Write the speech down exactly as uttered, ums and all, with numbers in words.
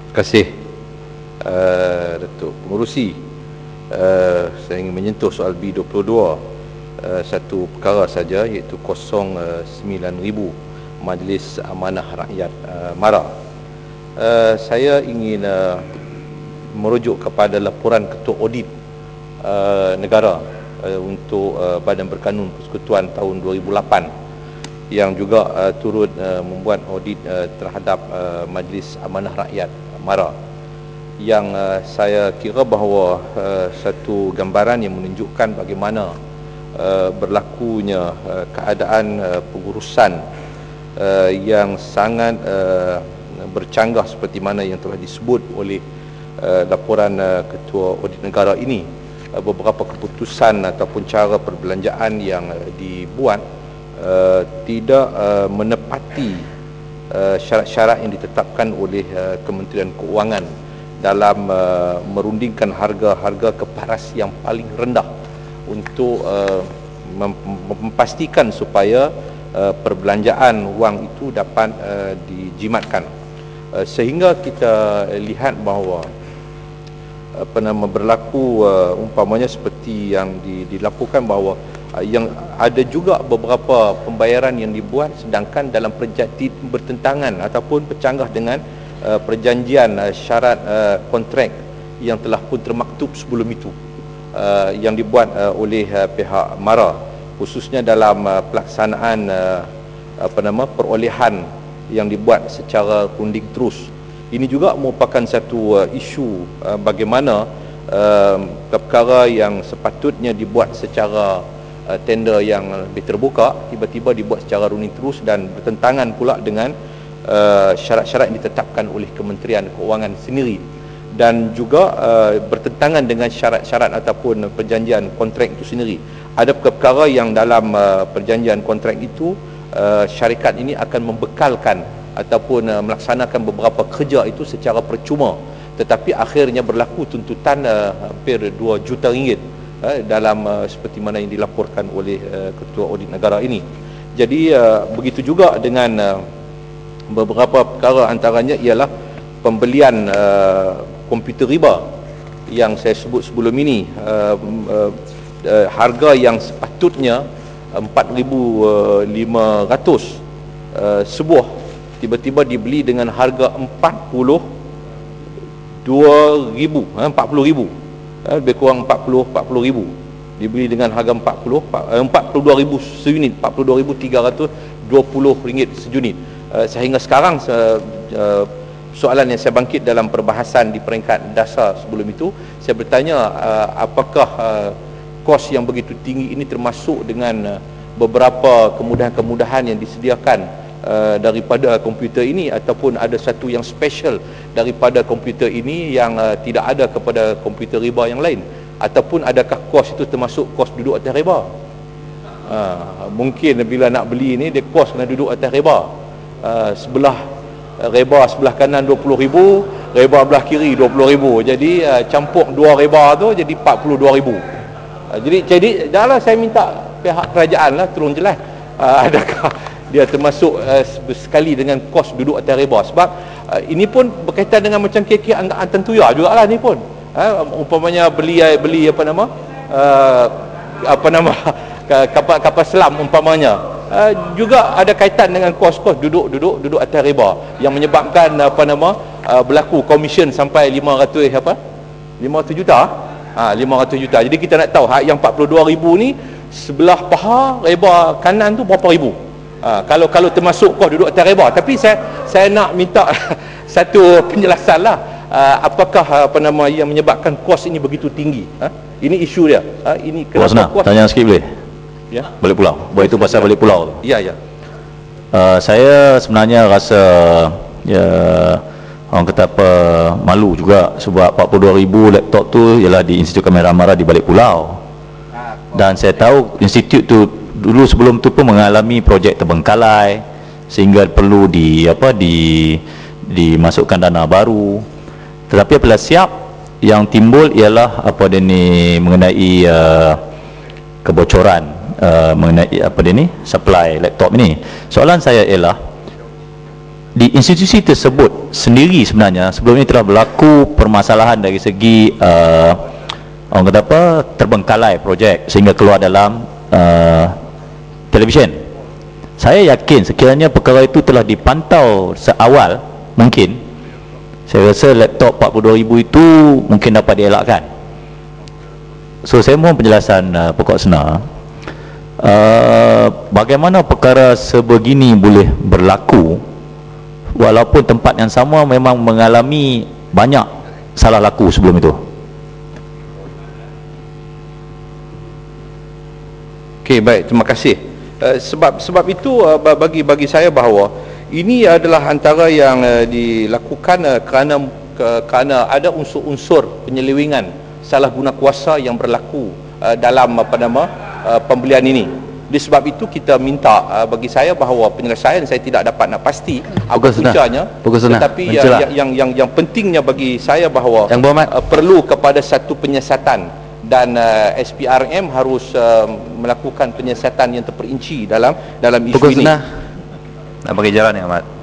Terima kasih uh, Datuk Pengerusi. uh, Saya ingin menyentuh soal B dua puluh dua, uh, satu perkara saja, iaitu kosong sembilan ribu Majlis Amanah Rakyat uh, MARA. uh, Saya ingin uh, merujuk kepada laporan Ketua Audit uh, Negara uh, untuk uh, Badan Berkanun Persekutuan tahun dua ribu lapan, yang juga uh, turut uh, membuat audit uh, terhadap uh, Majlis Amanah Rakyat MARA, yang uh, saya kira bahawa uh, satu gambaran yang menunjukkan bagaimana uh, berlakunya uh, keadaan uh, pengurusan uh, yang sangat uh, bercanggah seperti mana yang telah disebut oleh uh, laporan uh, Ketua Audit Negara ini. Uh, beberapa keputusan ataupun cara perbelanjaan yang uh, dibuat Uh, tidak uh, menepati uh, syarat-syarat yang ditetapkan oleh uh, Kementerian Keuangan dalam uh, merundingkan harga-harga keparas yang paling rendah untuk uh, mem memastikan supaya uh, perbelanjaan wang itu dapat uh, dijimatkan, uh, sehingga kita lihat bahawa apa nama berlaku uh, umpamanya seperti yang di, dilaporkan bahawa yang ada juga beberapa pembayaran yang dibuat sedangkan dalam perjanjian bertentangan ataupun bercanggah dengan uh, perjanjian uh, syarat uh, kontrak yang telah pun termaktub sebelum itu, uh, yang dibuat uh, oleh uh, pihak MARA, khususnya dalam uh, pelaksanaan uh, apa nama perolehan yang dibuat secara runding terus. Ini juga merupakan satu uh, isu uh, bagaimana uh, perkara yang sepatutnya dibuat secara Uh, tender yang lebih terbuka tiba-tiba dibuat secara runding terus dan bertentangan pula dengan uh, syarat-syarat yang ditetapkan oleh Kementerian Keuangan sendiri, dan juga uh, bertentangan dengan syarat-syarat ataupun perjanjian kontrak itu sendiri. Ada perkara yang dalam uh, perjanjian kontrak itu uh, syarikat ini akan membekalkan ataupun uh, melaksanakan beberapa kerja itu secara percuma, tetapi akhirnya berlaku tuntutan uh, hampir dua juta ringgit Uh, dalam uh, seperti mana yang dilaporkan oleh uh, Ketua Audit Negara ini. Jadi uh, begitu juga dengan uh, beberapa perkara, antaranya ialah pembelian uh, komputer riba yang saya sebut sebelum ini. uh, uh, uh, harga yang sepatutnya empat ribu lima ratus uh, sebuah, tiba-tiba dibeli dengan harga empat puluh dua ribu, uh, empat puluh ribu, lebih kurang empat puluh ribu, dibeli dengan harga empat puluh, empat puluh dua ribu seunit, empat puluh dua ribu tiga ratus dua puluh ringgit sejunit. Sehingga sekarang soalan yang saya bangkit dalam perbahasan di peringkat dasar sebelum itu, saya bertanya apakah kos yang begitu tinggi ini termasuk dengan beberapa kemudahan-kemudahan yang disediakan Uh, daripada komputer ini, ataupun ada satu yang special daripada komputer ini yang uh, tidak ada kepada komputer riba yang lain, ataupun adakah kos itu termasuk kos duduk atas riba. Uh, mungkin bila nak beli ni dia kos kena duduk atas riba, uh, sebelah uh, riba sebelah kanan dua puluh ribu, riba belah kiri dua puluh ribu, jadi uh, campur dua riba tu jadi empat puluh dua ribu. uh, jadi jadi dahlah saya minta pihak kerajaan lah tolong jelas uh, adakah dia termasuk uh, sekali dengan kos duduk atas riba, sebab uh, ini pun berkaitan dengan macam kira-kira anggaran tentuya jugalah ni pun. Uh, umpamanya beli beli apa nama uh, apa nama kapal-kapal selam umpamanya, uh, juga ada kaitan dengan kos-kos duduk-duduk duduk atas riba yang menyebabkan apa nama uh, berlaku komisen sampai lima ratus apa lima ratus juta. Ha, lima ratus juta. Jadi kita nak tahu hak yang empat puluh dua ribu ni sebelah paha riba kanan tu berapa ribu. Ha, kalau kalau termasuk kos duduk atas riba. Tapi saya saya nak minta satu penjelasan lah, uh, apakah apa nama yang menyebabkan kos ini begitu tinggi. Ha? Ini isu dia. Ha? Ini kenapa kos? Tanya sikit boleh? Ya. Balik pulau. Buat itu pasal balik pulau tu. Ya ya. Uh, saya sebenarnya rasa ya orang kata apa malu juga sebab empat puluh dua ribu laptop tu ialah di Institut Kamera MARA di balik pulau. Dan saya tahu institut tu dulu sebelum tu pun mengalami projek terbengkalai sehingga perlu di apa di dimasukkan dana baru. Tetapi apabila siap, yang timbul ialah apa dia ni mengenai uh, kebocoran uh, mengenai apa dia ni supply laptop ni. Soalan saya ialah di institusi tersebut sendiri sebenarnya sebelum ini telah berlaku permasalahan dari segi uh, orang kata apa, terbengkalai projek sehingga keluar dalam uh, televisyen. Saya yakin sekiranya perkara itu telah dipantau seawal mungkin, saya rasa laptop empat puluh dua ribu itu mungkin dapat dielakkan. So saya mohon penjelasan uh, pokok senar, uh, bagaimana perkara sebegini boleh berlaku walaupun tempat yang sama memang mengalami banyak salah laku sebelum itu. Okey, baik, terima kasih. Uh, sebab sebab itu uh, bagi bagi saya bahawa ini adalah antara yang uh, dilakukan uh, kerana ke, kerana ada unsur-unsur penyelewengan salah guna kuasa yang berlaku uh, dalam apa nama uh, pembelian ini. Disebab itu kita minta uh, bagi saya bahawa penyelesaian saya tidak dapat nak pasti apa puncanya, tetapi uh, yang, yang yang yang pentingnya bagi saya bahawa yang uh, perlu kepada satu penyiasatan dan uh, S P R M harus uh, melakukan penyiasatan yang terperinci dalam dalam isu Pukul ini. Nak bagi jalan ya, Ahmad.